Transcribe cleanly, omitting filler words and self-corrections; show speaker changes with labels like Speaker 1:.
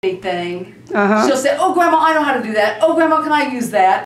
Speaker 1: anything, she'll say, "Oh, Grandma, I know how to do that. Oh, Grandma, can I use that?"